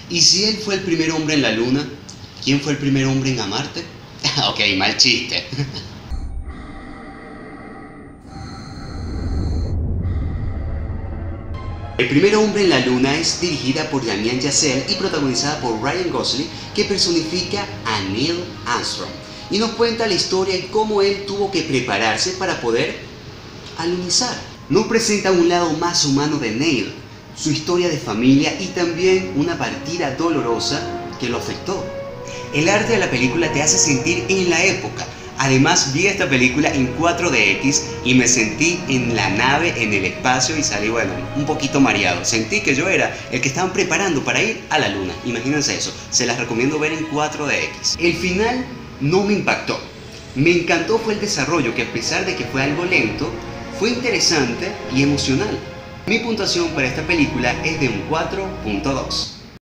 ¿Y si él fue el primer hombre en la luna? ¿Quién fue el primer hombre en Marte? Ok, mal chiste. El primer hombre en la luna es dirigida por Damien Chazelle y protagonizada por Ryan Gosling, que personifica a Neil Armstrong y nos cuenta la historia y cómo él tuvo que prepararse para poder alunizar. Nos presenta un lado más humano de Neil, su historia de familia y también una partida dolorosa que lo afectó. El arte de la película te hace sentir en la época. Además vi esta película en 4DX y me sentí en la nave, en el espacio, y salí, bueno, un poquito mareado. Sentí que yo era el que estaban preparando para ir a la luna. Imagínense eso. Se las recomiendo ver en 4DX. El final no me impactó. Me encantó fue el desarrollo, que a pesar de que fue algo lento, fue interesante y emocional. Mi puntuación para esta película es de un 4.2.